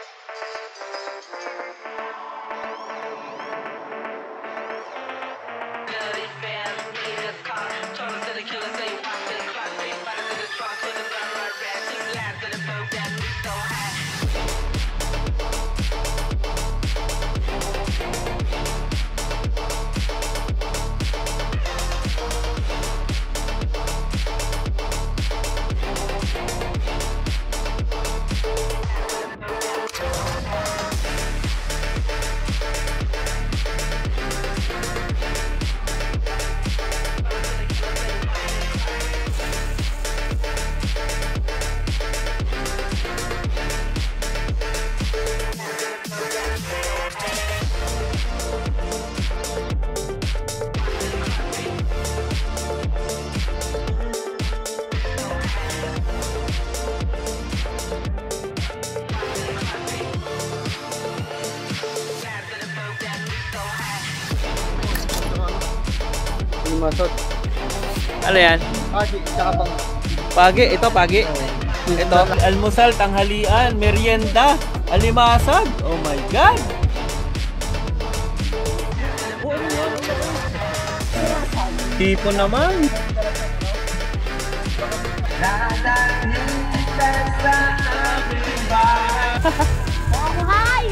Masot. Ano yan? Pagi, tsaka pang... Pagi, ito pagi. Ito, almusal, tanghalian, merienda, alimasag. Oh my God! Tipo naman. Hi!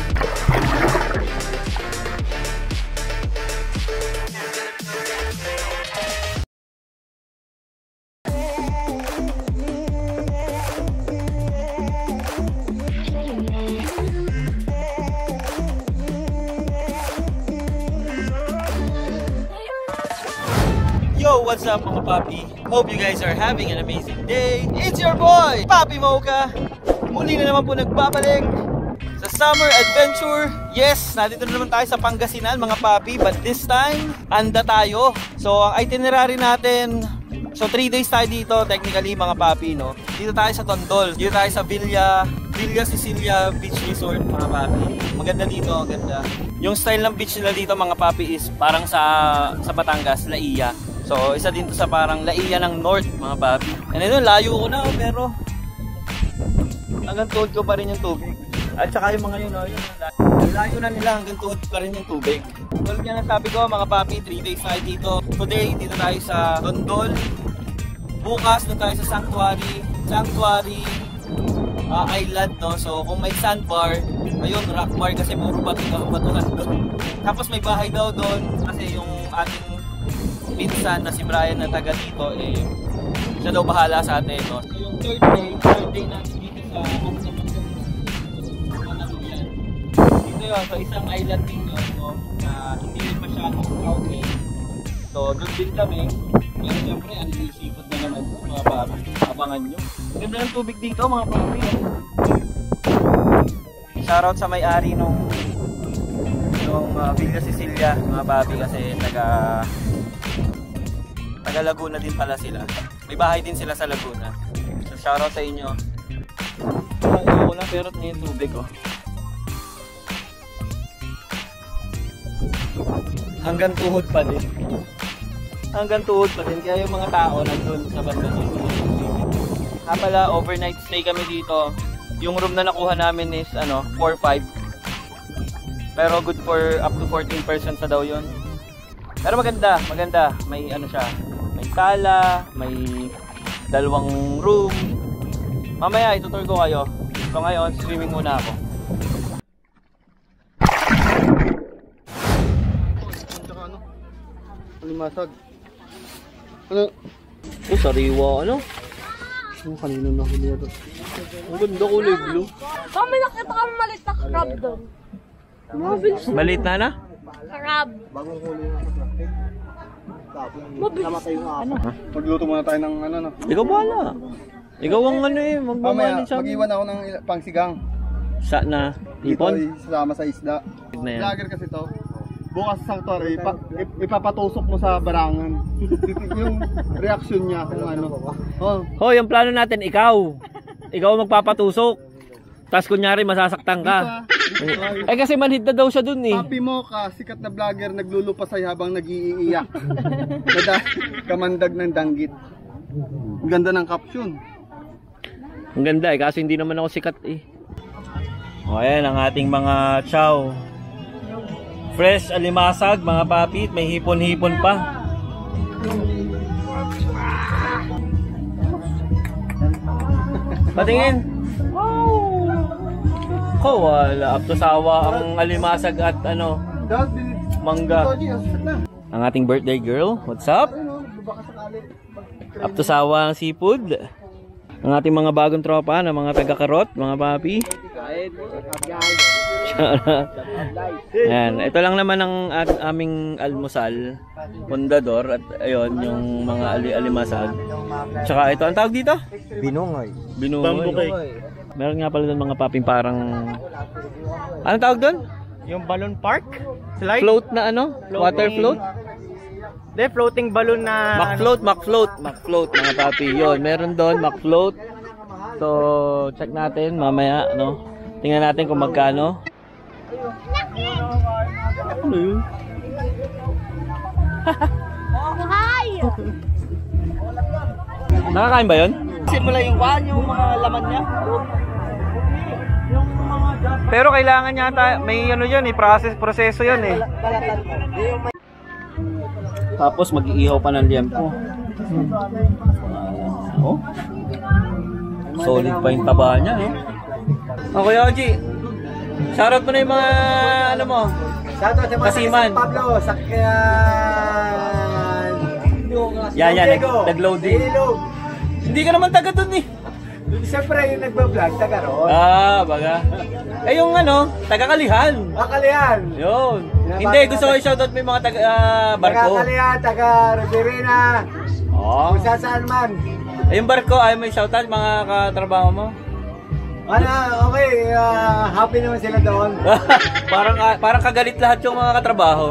Yo, what's up mga papi? Hope you guys are having an amazing day. It's your boy, Papi Mocha. Muli na naman po nagbabalik sa summer adventure. Yes, nandito na naman tayo sa Pangasinan mga papi. But this time, anda tayo. So, ang itinerary natin, so 3 days tayo dito technically mga papi, no? Dito tayo sa Tondol. Dito tayo sa Villa Cecilia Beach Resort mga papi. Maganda dito, maganda. Yung style ng beach nila dito mga papi is parang sa Batangas, Laia. So, isa din to sa parang Laia ng North, mga papi. And ito, layo ko na, pero hanggang tuhod ko pa rin yung tubig. At saka yung mga yun, layo na nila hanggang tuhod pa rin yung tubig. Tulad nga nasabi ko, mga papi, 3 days tayo dito. Today, dito tayo sa Tondol. Bukas, doon tayo sa Sanctuary Island, no? So, kung may sandbar, ayun, rock bar kasi puro batuhan doon. Tapos may bahay daw doon kasi yung ating pinsan na si Brian na taga dito, eh, siya daw bahala sa atin, no? So yung third day natin dito sa Manatuyan. Dito yun, so isang island din yun, no? Na hindi rin masyadong crowded. So doon din kami. Pero siyempre, ano yung sipot na naman mga papi, abangan nyo. Ganda ng tubig dito mga papi. Shoutout sa may-ari nung Villa Cecilia mga papi kasi taga Laguna din pala sila. May bahay din sila sa Laguna. So shoutout sa inyo. Ako lang pero ito yung tubig, oh. Hanggang tuhod pa din. Kaya yung mga tao nandun sa banda dito. Pala, overnight stay kami dito. Yung room na nakuha namin is 4-5. Pero good for up to 14 persons na daw yun. Pero maganda. May siya. May sala, may dalawang room. Mamaya itutur ko kayo. So ngayon, swimming muna ako. Limasag. Ano? Oh, sariwa, ano? Ano kanina na huli ito? Ang ganda, kulay blue. Kami nakita kami malit na crab doon. Malit na? Crab. Bagong huli na sa plastic. Namatay yung aso. Magluto muna tayo ng no? Ikaw bahala. Ikaw ang magmamanin sa... Mag-iwan ako ng pangsigang. Sa na? Ipon? Dito isama sa isda. Vlogger kasi to. Bukas sa sanctuary, ipapatusok mo sa barangan. Yung reaction niya kung ano. Hoy, yung plano natin, ikaw magpapatusok. Tapos kunyari masasaktan ka. Eh kasi manhid na daw siya dun eh. Papi Mocha, sikat na vlogger, naglulupasay habang nag-iiyak. Kamandag ng danggit. Ang ganda ng caption. Ang ganda eh, kasi hindi naman ako sikat eh. O ayan ang ating mga chow. Fresh alimasag mga papi. May hipon-hipon pa. Patingin. Ko wala. Up to sawa ang alimasag at ano, mangga. Ang ating birthday girl. What's up? Up to sawa ang seafood. Ang ating mga bagong tropa na mga taga-karot, mga papi. Ayan, ito lang naman ang aming almusal. Pundador at ayun yung mga alimasag. Tsaka ito, ang tawag dito? Binungoy. Binungoy. Meron nga pala doon mga paping parang... Anong tawag doon? Yung balloon park? Slide? Float na ano? Water float? De, floating balloon na... McFloat mga papi. Yun, meron doon, McFloat. So, check natin mamaya, no? Tingnan natin kung magkano. Ano yun? Hi! Nakakain ba yun? Simula yung mga laman niya. Pero kailangan yata, may ano yun eh, proseso yun eh. Tapos mag-iihaw pa ng liempo. Oh. Solid pa yung taba niya, no? Okay, Oji. Shoutout mo na yung mga ano mo. Shoutout sa mga Kasiman. San Pablo, Sakyan. Yan, nag-loading. Hindi ka naman taga dun eh. Siyempre yung nagbablog, taga roon. Ah, baga. Eh yung ano, taga Kalihan. Kalihan. Yun. Hindi, gusto ko i-shoutout mo yung mga taga barko. Taga Kalihan, taga Riverina. Oh. Kung saan man. Eh yung barko, ayaw mo i-shoutout mga katrabaho mo? Okay, happy naman sila doon. parang kagalit lahat yung mga katrabaho.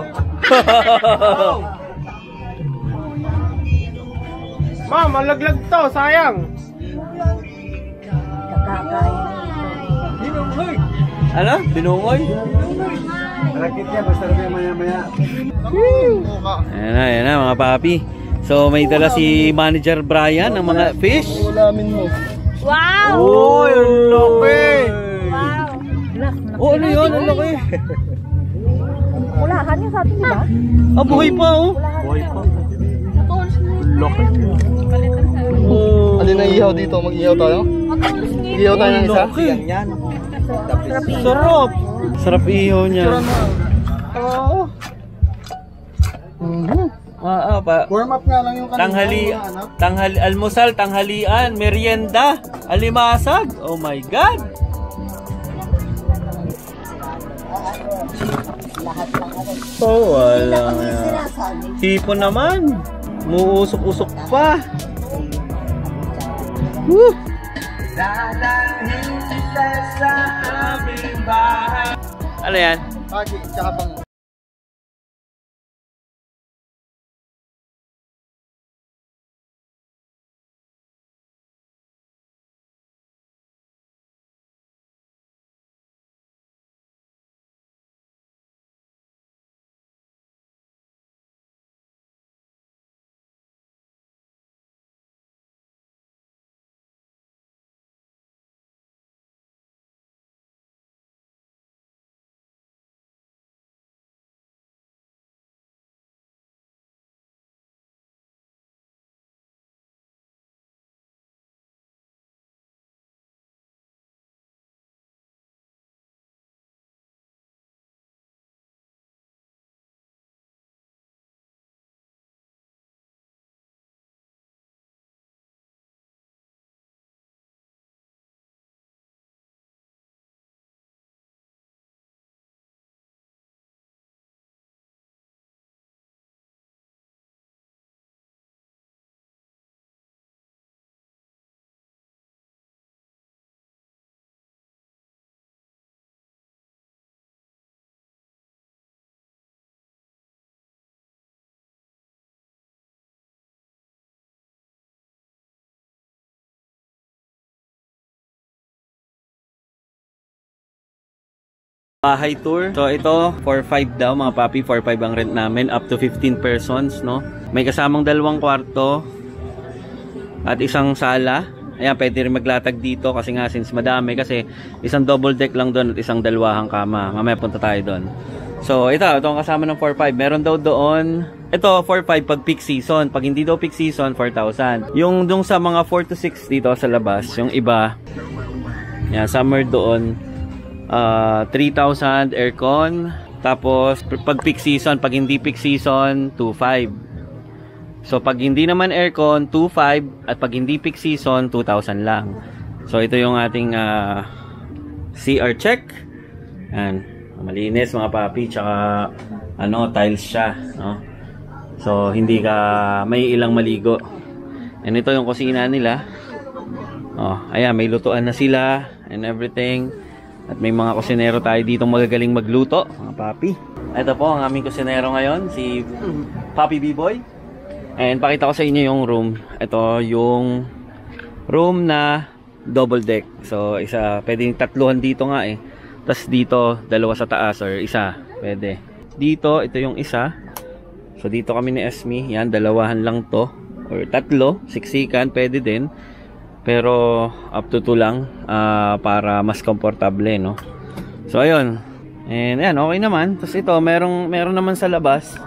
Ma, malaglag to, sayang. Binungoy. Ano? Binungoy? Rakit yan, basta rin maya-maya. Ayan na mga papi. So may dala si Manager Brian ng mga fish. Ulamin mo. Wow! Oh, yung laki! Wow! Oh, ano yun? Ang laki! Ulahan yung sa atin, di ba? Ah, buhay pa oh! Buhay pa. Laki. Oh. Alin na ihaw dito? Mag-ihaw tayo? Ihaw tayo ng isa? Laki. Sarap! Sarap ihaw niya. Oo. Warm up nga lang yung kanina. Almusal, tanghalian, merienda, alimasag. Oh my God! Oh, wala. Hipon naman. Muusok-usok pa. Woo! Ano yan? Pagi, tsaka bang. Bahay tour. So ito, 4-5 daw mga papi, 4-5 ang rent namin, up to 15 persons, no? May kasamang 2 kwarto at isang sala Ayan, pwede rin maglatag dito kasi nga since madami, kasi isang double deck lang doon at isang dalawahang kama. Mamaya punta tayo doon. So ito ang kasama ng 4-5. Meron daw doon, ito 4-5 pag peak season. Pag hindi daw peak season, 4,000. Yung dun sa mga 4 to 6 dito sa labas, yung iba, yan, summer doon, 3,000 aircon. Tapos pag peak season, pag hindi peak season, 2,500. So pag hindi naman aircon, 2,500, at pag hindi peak season, 2,000 lang. So ito yung ating CR check. Yan, malinis mga papi, tsaka ano, tiles siya, no? So hindi ka may ilang maligo. And ito yung kusina nila. Oh, ayan, may lutuan na sila and everything. At may mga kusinero tayo dito magagaling magluto, mga papi. Ito po ang aming kusinero ngayon, si Papi B-Boy. And pakita ko sa inyo yung room. Ito yung room na double deck. So isa, pwedeng tatluhan dito nga eh. Tapos dito, dalawa sa taas or isa, pwede. Dito, ito yung isa. So dito kami ni Esme, yan, dalawahan lang to. Or tatlo, siksikan, pwede din. Pero up to 2 lang para mas komportable, no? So ayun. And ayan, okay naman. Tapos ito, meron naman sa labas.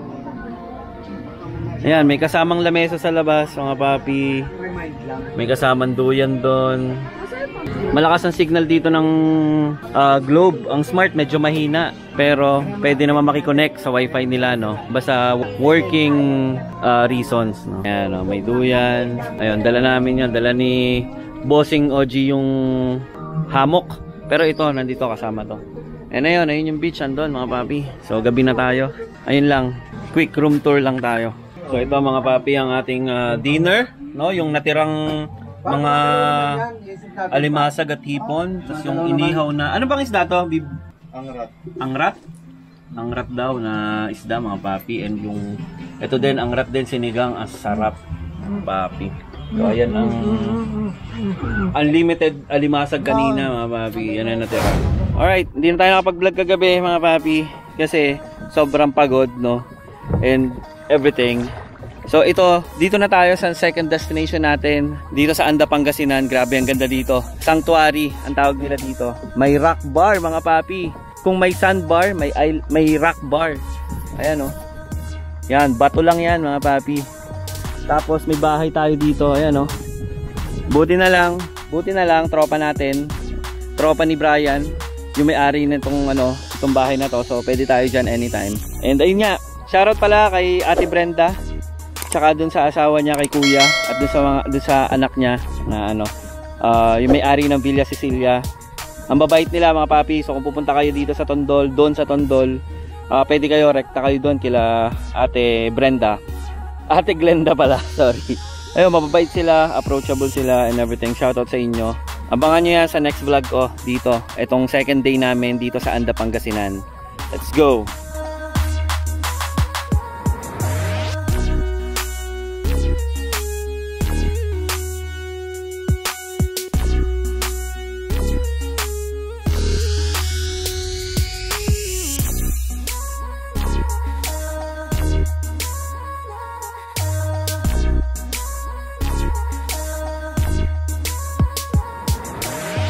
Ayan, may kasamang lamesa sa labas, mga papi. May kasamang duyan doon. Malakas ang signal dito ng Globe. Ang Smart medyo mahina, pero pwede naman makiconnect sa wifi nila, no? Basta working reasons, no? Ayan, no? May duyan. Ayun, dala namin yan. Dala ni Bossing OG yung hammock. Pero ito, nandito kasama to. And ayun yung beach andun, mga papi. So gabi na tayo. Ayun lang, quick room tour lang tayo. So ito mga papi ang ating dinner, no? Yung natirang mga alimasag at hipon, tapos yung inihaw na, ano bang isda to? Angrat. Angrat? Angrat daw na isda, mga papi. And yung, ito din, angrat din, sinigang, ang sarap, papi. So ayan ang unlimited alimasag kanina, mga papi. Yan ang natira. Alright, hindi na tayo nakapag-vlog kagabi, mga papi, kasi sobrang pagod, no? And everything. So ito, dito na tayo sa second destination natin. Dito sa Anda, Pangasinan. Grabe, ang ganda dito. Sanctuary, ang tawag nila dito. May rock bar, mga papi. Kung may sandbar, may rock bar. Ayan, oh. Yan, bato lang yan, mga papi. Tapos may bahay tayo dito. Ayan, oh. Buti na lang, tropa natin. Tropa ni Brian. Yung may-ari nitong itong bahay na to. So pwede tayo dyan anytime. And ayun nga, shoutout pala kay Ate Brenda. Tsaka dun sa asawa niya, kay Kuya, at dun sa anak niya na yung may-ari ng Villa Cecilia. Ang babait nila, mga papi. So kung pupunta kayo dito sa Tondol, doon sa Tondol, pwede kayo, rekta kayo doon kila Ate Brenda. Ate Glenda pala, sorry. Ayun, mababait sila, approachable sila and everything. Shoutout sa inyo. Abangan nyo yan sa next vlog ko dito. Itong second day namin dito sa Anda, Pangasinan. Let's go!